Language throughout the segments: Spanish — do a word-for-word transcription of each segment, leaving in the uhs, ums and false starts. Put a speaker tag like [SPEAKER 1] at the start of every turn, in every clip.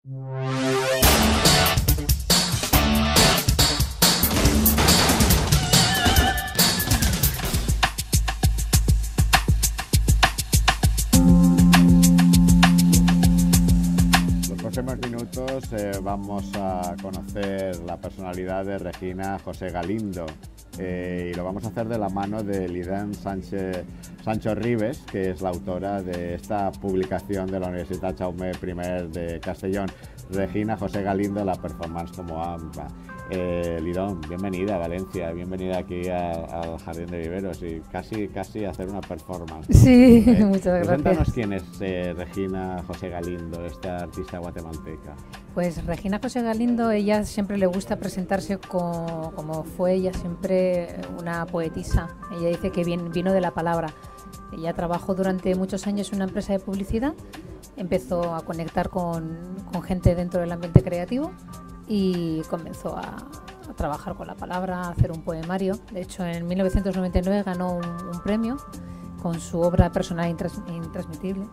[SPEAKER 1] Los próximos minutos eh, vamos a conocer la personalidad de Regina José Galindo eh, y lo vamos a hacer de la mano de Lidén Sánchez, Sancho Ribes, que es la autora de esta publicación de la Universitat Jaume primer de Castellón. Regina José Galindo, la performance como A M P A. Eh, Lidón, bienvenida a Valencia, bienvenida aquí al Jardín de Viveros y casi, casi hacer una performance.
[SPEAKER 2] Sí,
[SPEAKER 1] eh,
[SPEAKER 2] muchas gracias.
[SPEAKER 1] Cuéntanos quién es eh, Regina José Galindo, esta artista guatemalteca.
[SPEAKER 2] Pues Regina José Galindo, ella siempre le gusta presentarse como, como fue ella siempre una poetisa. Ella dice que bien, vino de la palabra. Ella trabajó durante muchos años en una empresa de publicidad, empezó a conectar con, con gente dentro del ambiente creativo y comenzó a, a trabajar con la palabra, a hacer un poemario. De hecho, en mil novecientos noventa y nueve ganó un, un premio con su obra personal intrans, intransmitible.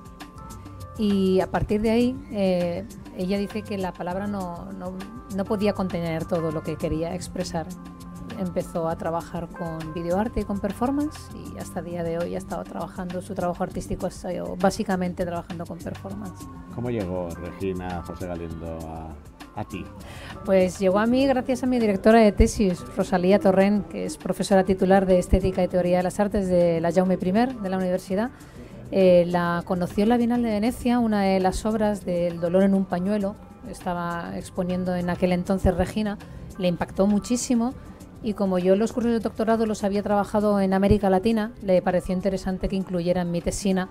[SPEAKER 2] Y a partir de ahí, eh, ella dice que la palabra no, no, no podía contener todo lo que quería expresar. Empezó a trabajar con videoarte y con performance y hasta el día de hoy ha estado trabajando, su trabajo artístico ha sido básicamente trabajando con performance.
[SPEAKER 1] ¿Cómo llegó Regina José Galindo a, a ti?
[SPEAKER 2] Pues llegó a mí gracias a mi directora de tesis, Rosalía Torrent, que es profesora titular de Estética y Teoría de las Artes de la Jaume primer de la universidad. Eh, la conoció en la Bienal de Venecia, una de las obras del Dolor en un pañuelo, estaba exponiendo en aquel entonces Regina, le impactó muchísimo y como yo los cursos de doctorado los había trabajado en América Latina, le pareció interesante que incluyera en mi tesina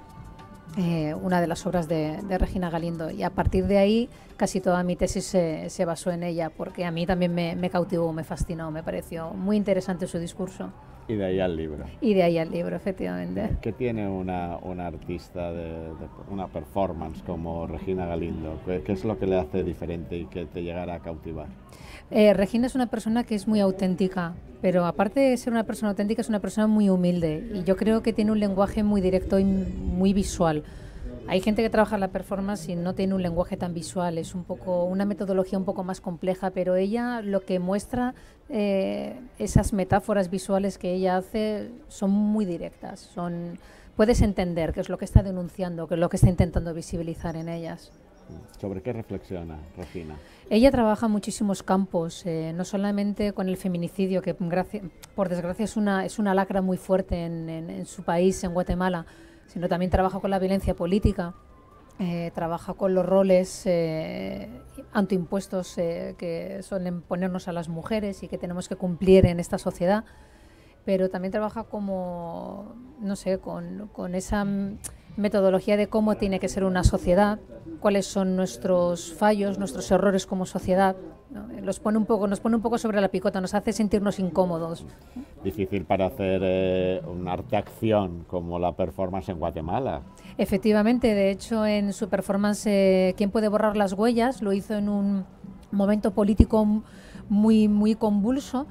[SPEAKER 2] eh, una de las obras de, de Regina Galindo y a partir de ahí casi toda mi tesis se, se basó en ella porque a mí también me, me cautivó, me fascinó, me pareció muy interesante su discurso.
[SPEAKER 1] Y de ahí al libro.
[SPEAKER 2] Y de ahí al libro, efectivamente.
[SPEAKER 1] ¿Qué tiene una, una artista, de, de una performance como Regina Galindo? ¿Qué, ¿Qué es lo que le hace diferente y que te llegara a cautivar?
[SPEAKER 2] Eh, Regina es una persona que es muy auténtica, pero aparte de ser una persona auténtica es una persona muy humilde y yo creo que tiene un lenguaje muy directo y muy visual. Hay gente que trabaja en la performance y no tiene un lenguaje tan visual, es un poco una metodología un poco más compleja, pero ella lo que muestra, eh, esas metáforas visuales que ella hace son muy directas, son, puedes entender qué es lo que está denunciando, qué es lo que está intentando visibilizar en ellas.
[SPEAKER 1] ¿Sobre qué reflexiona Regina?
[SPEAKER 2] Ella trabaja en muchísimos campos, eh, no solamente con el feminicidio, que gracia, por desgracia es una, es una lacra muy fuerte en, en, en su país, en Guatemala, sino también trabaja con la violencia política, eh, trabaja con los roles eh, autoimpuestos eh, que suelen ponernos a las mujeres y que tenemos que cumplir en esta sociedad, pero también trabaja como, no sé, con, con esa metodología de cómo tiene que ser una sociedad, cuáles son nuestros fallos, nuestros errores como sociedad, ¿no? Los pone un poco, nos pone un poco sobre la picota, nos hace sentirnos incómodos.
[SPEAKER 1] Difícil para hacer eh, un arte-acción como la performance en Guatemala.
[SPEAKER 2] Efectivamente, de hecho en su performance eh, ¿Quién puede borrar las huellas? Lo hizo en un momento político muy, muy convulso.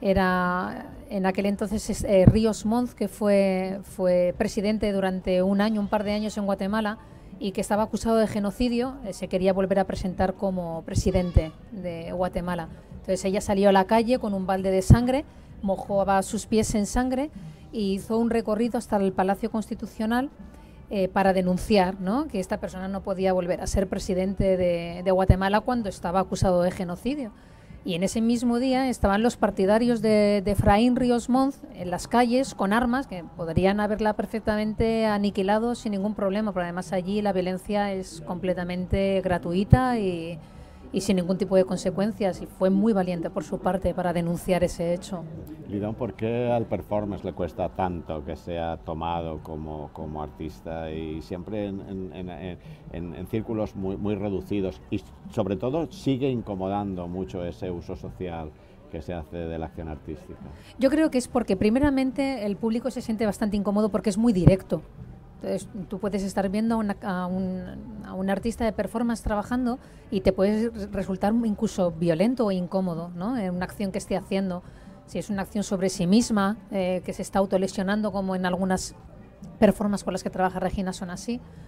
[SPEAKER 2] Era en aquel entonces eh, Ríos Montt, que fue, fue presidente durante un año, un par de años en Guatemala y que estaba acusado de genocidio, eh, se quería volver a presentar como presidente de Guatemala. Entonces ella salió a la calle con un balde de sangre, mojaba sus pies en sangre y hizo un recorrido hasta el Palacio Constitucional eh, para denunciar, ¿no?, que esta persona no podía volver a ser presidente de, de Guatemala cuando estaba acusado de genocidio. Y en ese mismo día estaban los partidarios de, de Efraín Ríos Montt en las calles con armas que podrían haberla perfectamente aniquilado sin ningún problema, pero además allí la violencia es completamente gratuita y, y sin ningún tipo de consecuencias, y fue muy valiente por su parte para denunciar ese hecho.
[SPEAKER 1] Lidón, ¿por qué al performance le cuesta tanto que sea tomado como, como artista y siempre en, en, en, en, en círculos muy, muy reducidos y sobre todo sigue incomodando mucho ese uso social que se hace de la acción artística?
[SPEAKER 2] Yo creo que es porque primeramente el público se siente bastante incómodo porque es muy directo. Entonces, tú puedes estar viendo a, una, a, un, a un artista de performance trabajando y te puede resultar incluso violento o incómodo, ¿no?, en una acción que esté haciendo. Si es una acción sobre sí misma, eh, que se está autolesionando, como en algunas performances con las que trabaja Regina son así.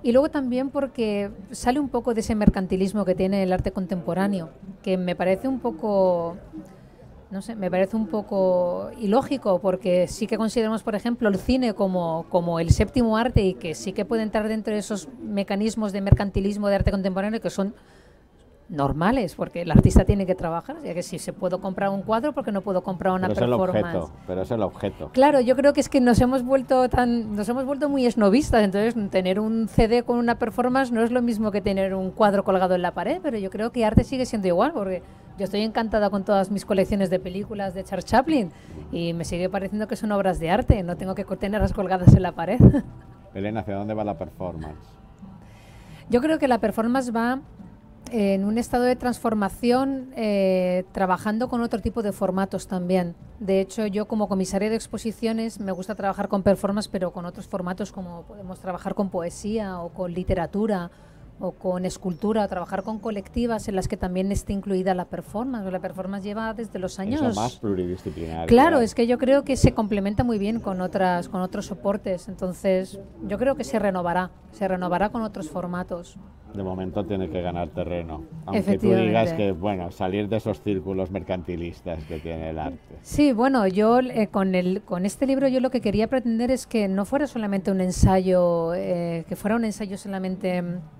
[SPEAKER 2] Y luego también porque sale un poco de ese mercantilismo que tiene el arte contemporáneo, que me parece un poco, no sé, me parece un poco ilógico, porque sí que consideramos, por ejemplo, el cine como, como el séptimo arte y que sí que puede entrar dentro de esos mecanismos de mercantilismo de arte contemporáneo que son normales, porque el artista tiene que trabajar, ya que si se puedo comprar un cuadro, porque no puedo comprar una
[SPEAKER 1] pero
[SPEAKER 2] performance.
[SPEAKER 1] Es el objeto, pero es el objeto.
[SPEAKER 2] Claro, yo creo que es que nos hemos vuelto tan, nos hemos vuelto muy esnovistas, entonces tener un C D con una performance no es lo mismo que tener un cuadro colgado en la pared, pero yo creo que arte sigue siendo igual, porque yo estoy encantada con todas mis colecciones de películas de Charles Chaplin y me sigue pareciendo que son obras de arte, no tengo que tenerlas colgadas en la pared.
[SPEAKER 1] Belén, ¿hacia dónde va la performance?
[SPEAKER 2] Yo creo que la performance va en un estado de transformación, eh, trabajando con otro tipo de formatos también. De hecho, yo como comisaria de exposiciones me gusta trabajar con performance, pero con otros formatos, como podemos trabajar con poesía o con literatura o con escultura, o trabajar con colectivas en las que también esté incluida la performance. La performance lleva desde los años...
[SPEAKER 1] Eso más pluridisciplinar.
[SPEAKER 2] Claro, claro, es que yo creo que se complementa muy bien con otras, con otros soportes. Entonces, yo creo que se renovará, se renovará con otros formatos.
[SPEAKER 1] De momento tiene que ganar terreno, aunque tú digas que, bueno, salir de esos círculos mercantilistas que tiene el arte.
[SPEAKER 2] Sí, bueno, yo eh, con, el, con este libro yo lo que quería pretender es que no fuera solamente un ensayo, eh, que fuera un ensayo solamente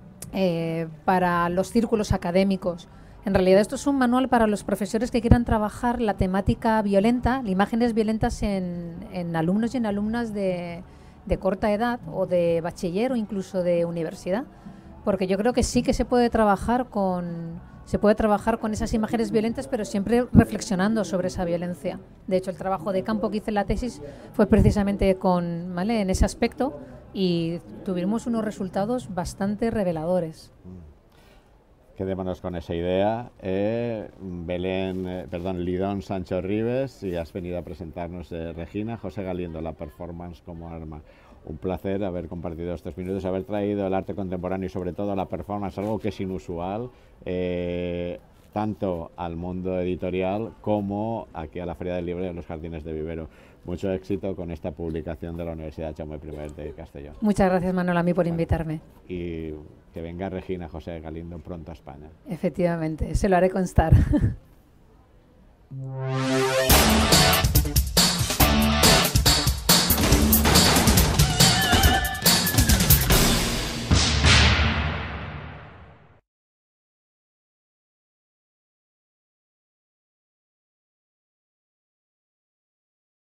[SPEAKER 2] eh, para los círculos académicos. En realidad esto es un manual para los profesores que quieran trabajar la temática violenta, imágenes violentas en, en alumnos y en alumnas de, de corta edad o de bachiller o incluso de universidad. Porque yo creo que sí que se puede trabajar con se puede trabajar con esas imágenes violentas, pero siempre reflexionando sobre esa violencia. De hecho, el trabajo de campo que hice en la tesis fue precisamente con, ¿vale?, en ese aspecto, y tuvimos unos resultados bastante reveladores.
[SPEAKER 1] Quedémonos con esa idea. Eh, Belén, eh, perdón, Lidón Sancho Ribes, y has venido a presentarnos eh, Regina, José Galindo, la performance como arma. Un placer haber compartido estos minutos, haber traído el arte contemporáneo y sobre todo la performance, algo que es inusual, eh, tanto al mundo editorial como aquí a la Feria del Libro y a los Jardines de Vivero. Mucho éxito con esta publicación de la Universidad Jaume primero de Castellón.
[SPEAKER 2] Muchas gracias, Manuel, a mí por invitarme.
[SPEAKER 1] Y que venga Regina José Galindo pronto a España.
[SPEAKER 2] Efectivamente, se lo haré constar.